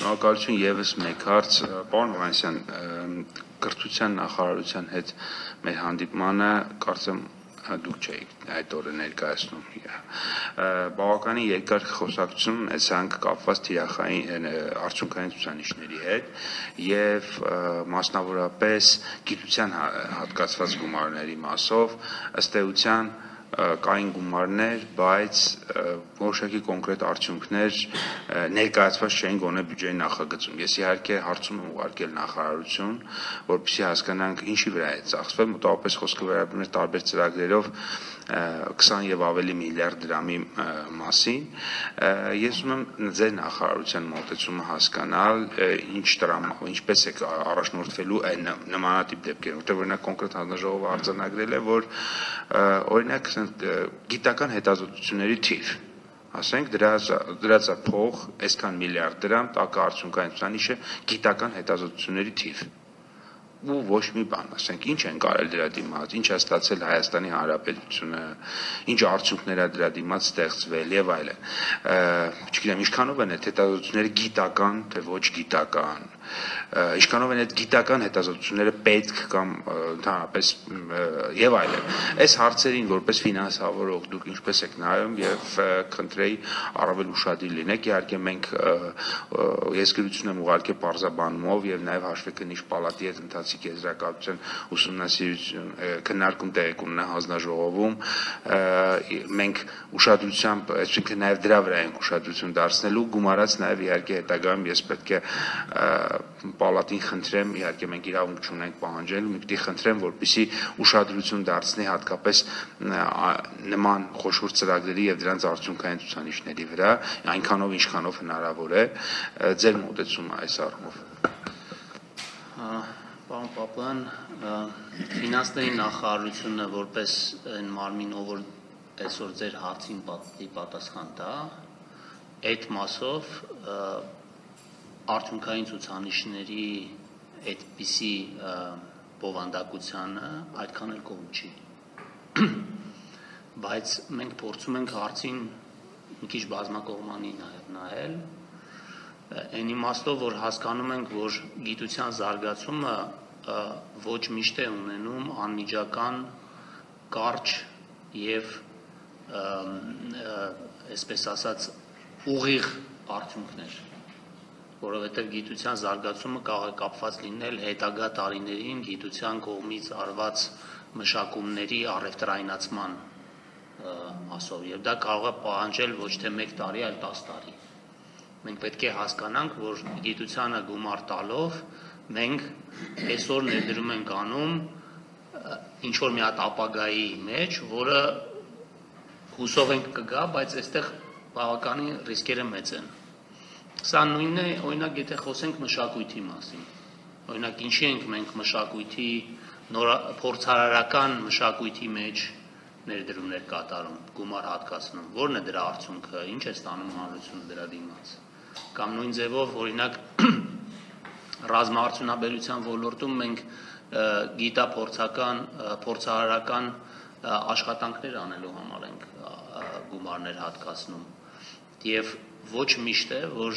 Շնորհակալություն եւս մեկ հարց, պարոն Հովհաննիսյան, կրթության նախարարության հետ մեր հանդիպմանը կարծեմ դուք չէիք այդ օրը ներկայացնում։ Բավականին երկար խոսակցություն ունեցանք կապված թիրախային արդյունքային ցուցանիշների հետ եւ մասնավորապես գիտության հատկացված գումարների մասով ըստ էության կային գումարներ, բայց որոշակի կոնկրետ արդյունքներ ներկայացված չէին գոնե բյուջեի նախագծում։ Ես իհարկե հարցում եմ ուղարկել նախարարություն, որպեսզի հասկանանք ինչի վրա է ծախսվել, մոտավորապես խոսքը վերաբերում է տարբեր ծրագրերով 20 եւ ավելի միլիարդ դրամի մասին։ Ես ուզում եմ ձեր նախարարության մոտեցումը հասկանալ, ինչպես է առաջնորդվելու այն նմանատիպ դեպքերում, որտեղ օրինակ կոնկրետ հանձնաժողովը արձանագրել է, որ օրինակ գիտական հետազոտությունների թիվ, ասենք դրած է փող, այսքան միլիարդ դրամ, տակը արդյունքային ցուցանիշը գիտական հետազոտությունների թիվ։ Ու ոչ մի բան, ասենք, ինչ են կարել դրա դիմաց, ինչ է ստացել Հայաստանի Հանրապետությունը, ինչ արդյունքներ է դրա դիմաց ստեղծվել եւ այլն։ Չգիտեմ, ինչքանով են այդ հետազոտությունները գիտական, թե ոչ գիտական, ինչքանով են այդ գիտական հետազոտությունները պետք կամ ընդհանրապես եւ այլն։ Այս հարցերին որպես ֆինանսավորող դուք ինչպես եք նայում եւ քննրեի առավել ուշադիր լինեք։ Իհարկե մենք ես գրություն եմ ուղարկել պարզաբանումով եւ նաեւ հաշվեկնիչ պալատի հետ ընթացիկ եզրակացության ուսումնասիրություն քննարկում տեղի կունենա հանձնաժողովում։ Մենք ուշադրությամբ, այսինքն նաեւ դրա վրա ենք ուշադրություն դարձնելու, գումարած նաեւ իհարկե հետագայում ես պետք է պալատին խնդրեմ, իհարկե մենք իրավունք չունենք պահանջել, միտի խնդրեմ, որպեսզի ուշադրություն դարձնի հատկապես նման խոշոր ծրագրերի եւ դրանց արդյունքային ցուցանիշների վրա, այնքանով ինչքանով հնարավոր է, ձեր մոտեցումը այս առումով։ Պարոն Պապյան, ֆինանսների նախարարությունը որպես այն մարմինով, որ այսօր ձեր հարցին պատասխան տա, այդ մասով արդյունքային ցուցանիշների այդպիսի բովանդակությանը այդքան էլ կողմ չի։ Բայց մենք փորձում ենք հարցին մի քիչ բազմակողմանի նայել, այն իմաստով, որ հասկանում ենք, որ գիտության զարգացումը ոչ միշտ է ունենում անմիջական կարճ եւ այսպես ասած ուղիղ արդյունքներ, որովհետև գիտության զարգացումը կարող է կապված լինել հետագա տարիներին գիտության կողմից արված մշակումների առևտրայնացման մասով, եւ դա կարող է պահանջել ոչ թե 1 տարի, այլ 10 տարի։ Մենք պետք է հասկանանք, որ գիտությանը գումար տալով մենք այսօր ներդրում ենք անում ինչ որ մի հատ ապագայի մեջ, որը հուսով ենք կգա, բայց այստեղ բավականին ռիսկերը մեծ են։ Սա նույնն է, օրինակ, եթե խոսենք մշակույթի մասին։ Օրինակ, ինչի ենք մենք մշակույթի փորձարարական մշակույթի մեջ ներդրումներ կատարում, գումար հատկացնում, ո՞րն է դրա արդյունքը, ինչ է ստանում հանրությունը դրա դիմաց։ Կամ նույն ձևով, օրինակ, ռազմաարդյունաբերության ոլորտում մենք փորձարարական աշխատանքներ անելու համար ենք գումարներ հատկացնում։ Եվ ոչ միշտ է, որ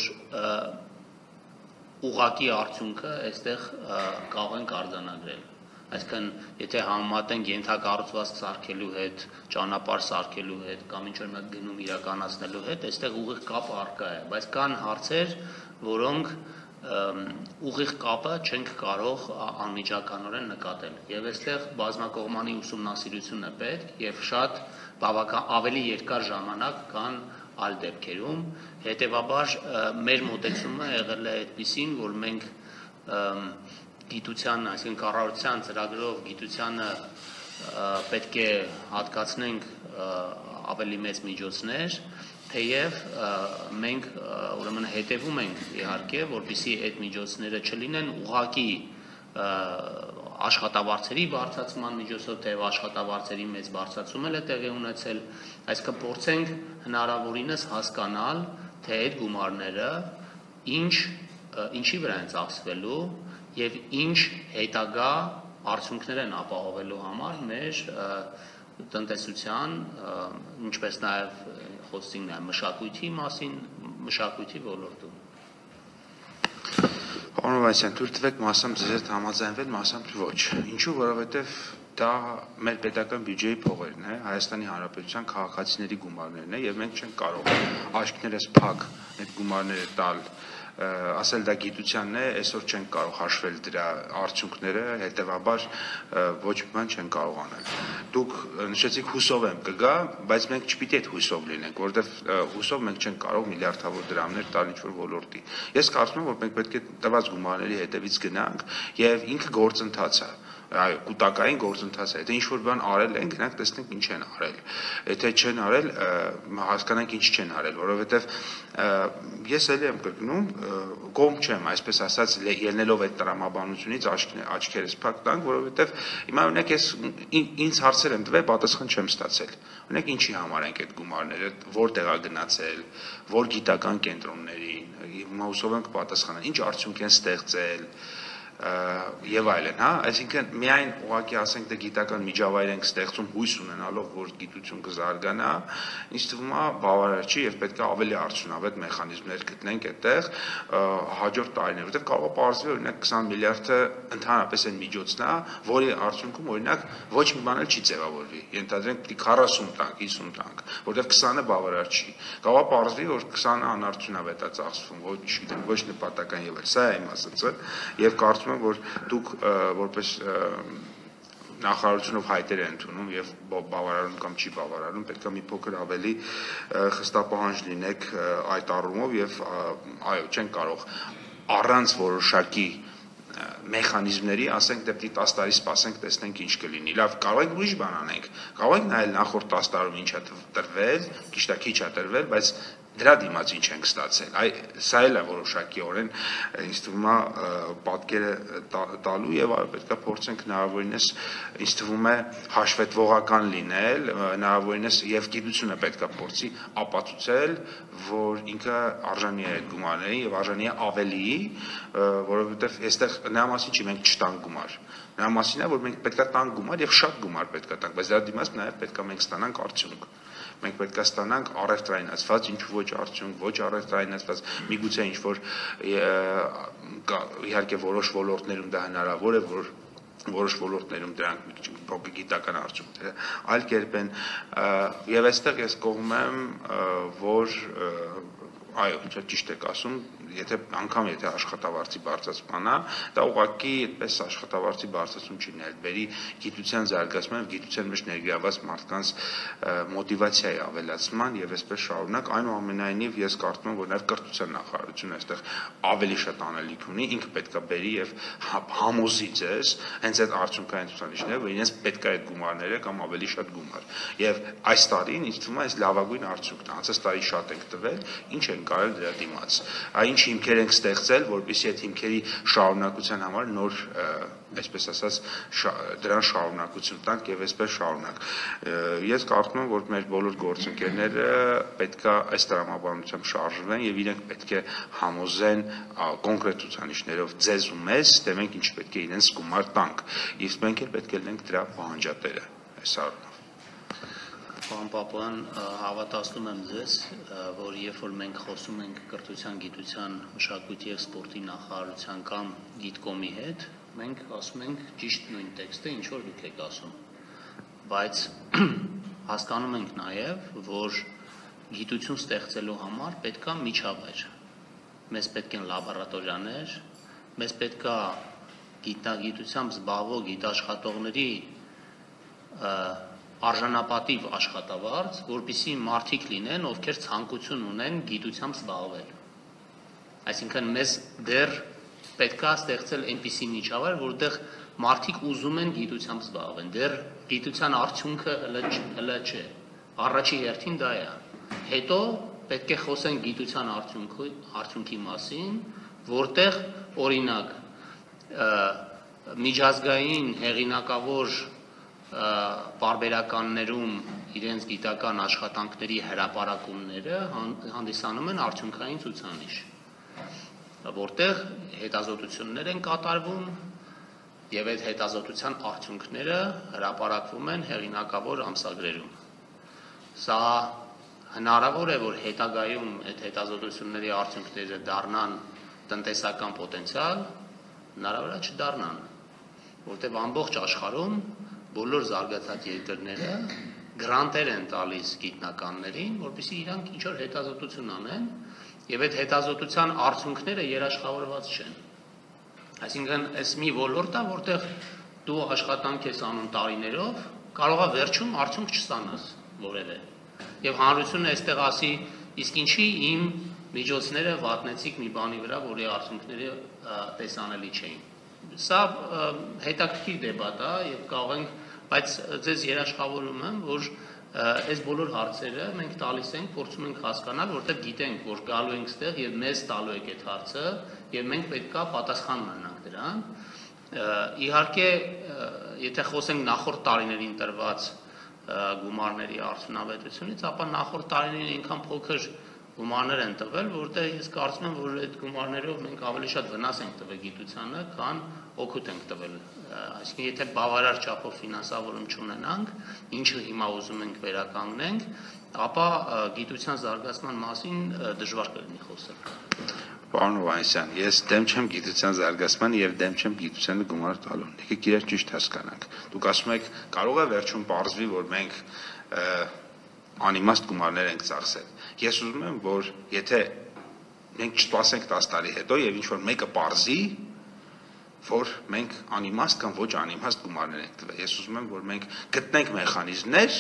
ուղղակի արդյունքը այստեղ կարող ենք արձանագրել։ Այսինքն, եթե համեմատենք ենթակառուցվածք սարքելու հետ, ճանապարհ սարքելու հետ կամ ինչ-որ մի գնում իրականացնելու հետ, այստեղ ուղիղ կապ առկա է, բայց կան հարցեր, որոնք ուղիղ կապը չենք կարող անմիջականորեն նկատել։ Եվ այստեղ բազմակողմանի ուսումնասիրություն է պետք եւ շատ բավական ավելի երկար ժամանակ կան այլ դեպքերում, հետեւաբար մեր մոտեցումը եղել է այդպիսին, որ մենք գիտության, այսինքն կառավարության ծրագրով գիտությանը պետք է հատկացնենք ավելի մեծ միջոցներ, թեև մենք ուրեմն հետևում ենք իհարկե, որպեսզի այդ միջոցները չլինեն ուղղակի աշխատավարձերի բարձրացման միջոցով, թեև աշխատավարձերի մեծ բարձրացում է տեղի ունեցել, այսինքն փորձենք հնարավորինս հասկանալ, թե այդ գումարները ինչի վրա են ծախսվելու եւ ինչ հետագա արդյունքներ են ապահովելու համար մեր տնտեսության, ինչպես նաեւ խոսեցինք նաեւ մշակույթի մասին, մշակույթի ոլորտում։ Պարոն Վանեսյան, թույլ տվեք մասամբ ձեզ հետ համաձայնվել, մասամբ ոչ։ Ինչու, որովհետև դա մեր պետական բյուջեի փողերն է, Հայաստանի Հանրապետության քաղաքացիների գումարներն է, եւ մենք չենք կարող աշկներս փակ այդ գումարները տալ, ասել դա գիտությանն է, այսօր չենք կարող հաշվել դրա արդյունքները, հետեւաբար ոչ մի բան չեն կարող անել։ Դուք նշեցիք հուսով եմ կգա, բայց մենք չպիտի այդ հուսով լինենք, որովհետև հուսով մենք չենք կարող միլիարդավոր դրամներ տալ ինչ-որ ոլորտի։ Ես կարծում եմ, որ մենք պետք է տված գումարների հետևից գնանք եւ ինքը գործընթաց է։ Այո, կൂട്ടակային գործընթաց է։ Եթե ինչ-որ բան արել են, գնանք տեսնենք ինչ են արել։ Եթե չեն արել, հասկանանք ինչ չեն արել, որովհետև ես էլի եմ կրկնում, կողմ չեմ, այսպես ասած, ելնելով այդ տրամաբանությունից աչքերս փակ տանք, որովհետև հիմա օրինակ ես ինձ հարցեր եմ տվել, պատասխան չեմ ստացել։ Օրինակ ինչի համար ենք այդ գումարները, որտեղ է գնացել, որ գիտական կենտրոններին, հիմա հուսով եմ կպատասխանեն, ինչ արդյունք են ստեղծել եւ այլն, հա, այսինքն միայն ուղղակի ասենք դե գիտական միջավայր ենք ստեղծում հույս ունենալով, որ գիտություն կզարգանա, ինձ թվում է բավարար չի եւ պետք է ավելի արդյունավետ մեխանիզմներ գտնենք այդտեղ հաջորդ տարիներ, որտեղ կարող է պարզվի օրինակ 20 միլիարդը ընդհանրապես այն միջոցն է, որի արդյունքում օրինակ ոչ մի բան էլ չի ձևավորվի։ Ենթադրենք պիտի 40 տանք, 50 տանք, որտեղ 20-ը բավարար չի։ Կարող է պարզվի, որ 20-ը անարդյունավետ է ծախսվում, ոչ նպատական եւ այլ։ Սա է իմ ասածը եւ կարծում եմ, որ դուք որպես նախարարությունով հայտեր են ընդունում եւ բավարարում կամ չի բավարարում, պետք է մի փոքր ավելի խստապահանջ լինեք այդ առումով եւ այո, չեն կարող առանց որոշակի մեխանիզմների, ասենք դեպի 10 տարի սպասենք, տեսնենք ինչ կլինի։ Լավ, կարող ենք ուրիշ բան անենք։ Կարող ենք նայել նախորդ 10 տարում ինչ է տրվել, քիչ է տրվել, բայց դրա դիմաց ինչ ենք ստացել։ Սա էլ է որոշակիորեն ինձ թվում է պատկերը տալու եւ պետք է փորձենք հնարավորինս ինձ թվում է հաշվետվողական լինել, հնարավորինս եւ գիտությունը պետք է փորձի ապացուցել, որ ինքը արժանի է այդ գումարներին եւ արժանի է ավելի, որովհետեւ այստեղ նրա մասին չի մենք չտանք գումար։ Նրա մասին է, որ մենք պետք է տանք գումար եւ շատ գումար պետք է տանք, բայց դրա դիմաց նաեւ պետք է մենք ստանանք արդյունք։ Մենք պետք է ստանանք առևտրայնացված, ինչ ոչ արդյունք, ոչ առևտրայնացված, միգուցե ինչ որ իհարկե որոշ ոլորտներում դա հնարավոր է, որ որոշ ոլորտներում դրանք փոքր գիտական արդյունքները այլ կերպ են եւ այստեղ ես կողմ եմ, որ այո, ճիշտ եք ասում, եթե աշխատավարձի բարձրացման է, դա ուղղակի այդպես աշխատավարձի բարձրացում չի նել, բերի գիտության զարգացման եւ գիտության մեջ ներգրաված մարդկանց մոտիվացիայի ավելացման եւ այսպես շարունակ, այնուամենայնիվ ես կարծում եմ, որ նաեւ կրթության նախարարությունը այստեղ ավելի շատ անելիք ունի, ինքը պետք է բերի եւ համոզի ձեզ հենց այդ արդյունքային ցուցանիշները, որ իրենց պետք է այդ գումարները կամ ավելի շատ գումար։ Եվ այս տարին ինձ թվում է այս լավագույն արդյունքն է, անցած տարի շատ ենք տվել, ինչ են կարել դրա դիմաց։ Ինչ հիմքեր ենք ստեղծել, որպեսզի այդ հիմքերի շարունակության համար նոր, այսպես ասած, դրան շարունակություն տանք եւ այսպես շարունակ։ Ես կարծում եմ, որ մեր բոլոր գործընկերները պետք է այս տրամաբանությամբ շարժվեն եւ իրենք պետք է համոզեն կոնկրետ ցուցանիշներով ձեզ ու մեզ, թե մենք ինչ պետք է իրենց գումար տանք։ Իսկ մենք էլ պետք է լինենք դրա պահանջատերը այս առումով։ Պարոն Պապոյան, հավատացնում եմ ձեզ, որ երբ որ մենք խոսում ենք կրթության, գիտության, մշակույթի եւ սպորտի նախարարության կամ Գիտկոմի հետ, մենք ասում ենք ճիշտ նույն տեքստը, ինչ որ դուք եք ասում։ Բայց հասկանում ենք նաեւ, որ գիտություն ստեղծելու համար պետք է միջավայր։ Մեզ պետք են լաբորատորիաներ, մեզ պետք է գիտությամբ զբաղվող գիտաշխատողների արժանապատիվ աշխատավարձ, որպեսզի մարդիկ լինեն, ովքեր ցանկություն ունեն գիտությամբ զբաղվել։ Այսինքն մեզ դեռ պետք է ստեղծել այնպիսի միջավայր, որտեղ մարդիկ ուզում են գիտությամբ զբաղվեն։ Դեռ գիտության արդյունքը հələ չէ։ Առաջի հերթին դա է։ Հետո պետք է խոսենք գիտության արդյունքի մասին, որտեղ օրինակ միջազգային հեղինակավոր պարբերականներում իրենց գիտական աշխատանքների հրապարակումները հանդիսանում են արդյունքային ցուցանիշ, որտեղ հետազոտություններ են կատարվում եւ այդ հետազոտության արդյունքները հրապարակվում են հեղինակավոր ամսագրերում։ Սա հնարավոր է, որ հետագայում այդ հետազոտությունների արդյունքները դառնան տնտեսական պոտենցիալ հնարավոր է չդառնան, որտեղ ամբողջ աշխարհում բոլոր զարգացած երկրները գրանտեր են տալիս գիտնականներին, որպեսզի իրանք ինչ-որ հետազոտություն անեն, եւ այդ հետազոտության արդյունքները երաշխավորված չեն։ Այսինքն, այս մի ոլորտ է, որտեղ դու աշխատանք ես անում տարիներով, կարող է վերջում արդյունք չստանաս որևէ։ Եվ հանրությունը այստեղ ասի, իսկ ինչի իմ միջոցները վատնեցիք մի բանի վրա, որի արդյունքները տեսանելի չէին։ Սա հետաքրքիր դեբատ է եւ կարող ենք, բայց ձեզ երաշխավորում եմ, որ այս բոլոր հարցերը մենք տալիս ենք, փորձում ենք հասկանալ, որտեղ գիտենք, որ գալու ենք ստեղ եւ մեզ տալու եք այդ հարցը եւ մենք պետքա պատասխան ունենանք դրան։ Իհարկե, եթե խոսենք նախորդ տարիներին տրված գումարների արդյունավետությունից, ապա նախորդ տարիներին այնքան փոքր գումարներ են տվել, որտեղ ես կարծում եմ, որ այդ գումարներով մենք ավելի շատ վնաս ենք տվել գիտությանը, քան օգուտ ենք տվել։ Այսինքն, եթե բավարար չափով ֆինանսավորում չունենանք, ինչը հիմա ուզում ենք վերականգնենք, ապա գիտության զարգացման մասին դժվար կլինի խոսել։ Պարոն Հովհաննիսյան, ես դեմ չեմ գիտության զարգացմանը եւ դեմ չեմ գիտությանը գումար տալուն։ Եկեք իրար ճիշտ հասկանանք։ Դուք ասում եք, կարող է վերջում պարզվի, որ մենք անիմաստ գումարներ ենք ծախսել։ Ես ուզում եմ, որ եթե մենք չսպասենք 10 տարի հետո եւ ինչ որ մեկը պարզի, որ մենք անիմաստ կամ ոչ անիմաստ գումարներ ենք տվել։ Ես ուզում եմ, որ մենք գտնենք մեխանիզմներ,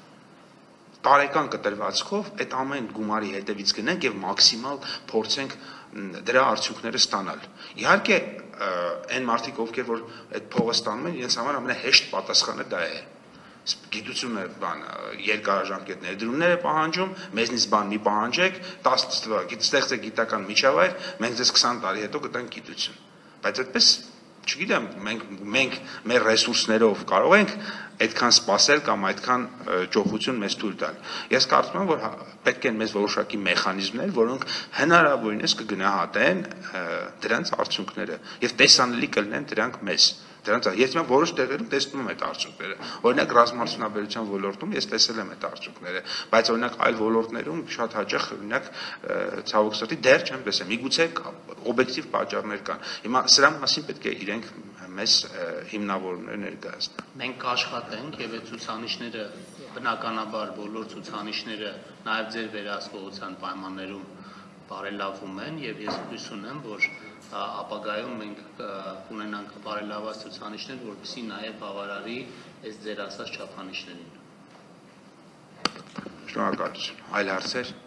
տարեկան կտրվածքով այդ ամեն գումարի հետևից գնենք եւ մաքսիմալ փորձենք դրա արդյունքները ստանալ։ Իհարկե, այն մարդիկ, ովքեր որ այդ փողը ստանում են, իրենց համար ամենահեշտ պատասխանը դա է։ Գիտությունը երկարաժամկետ ներդրումներ է պահանջում, մեզնից բան մի պահանջեք, 10 ստեղծեք գիտական միջավայր, մենք ձեզ 20 տարի հետո կտանք գիտություն։ Բայց այդպես, չգիտեմ, մենք մեր ռեսուրսներով կարող ենք այդքան սպասել կամ այդքան ճոխություն մեզ թույլ տալ։ Ես կարծում եմ, որ պետք են մեզ որոշակի մեխանիզմներ, որոնք հնարավորինս կգնահատեն դրանց արդյունքները եւ տեսանելի կլինեն դրանք մեզ։ Ես mən որոշ տեղերում տեսնում եմ այդ արդյունքները։ Օրինակ ռազմարդյունաբերության ոլորտում ես տեսել եմ այդ արդյունքները, բայց օրինակ այլ ոլորտներում շատ հաճախ օրինակ ցավոք սրտի դեռ չեմ տեսել։ Միգուցե օբյեկտիվ պատճառներ կան։ Հիմա սրա մասին պետք է իրենք մեզ հիմնավորումներ ներկայացնեն։ Մենք կաշխատենք եւ այդ ցուցանիշները բնականաբար բոլոր ցուցանիշները նաեւ ձեր վերահսկողության պայմաններում բարելավում են եւ ես հույս ունեմ, որ ապագայում մենք կունենանք բարելաված ցուցանիշներ, որպեսզի նաև բավարարի այս ձեր ասած չափանիշներին։ Շնորհակալություն։ Այլ հարցեր։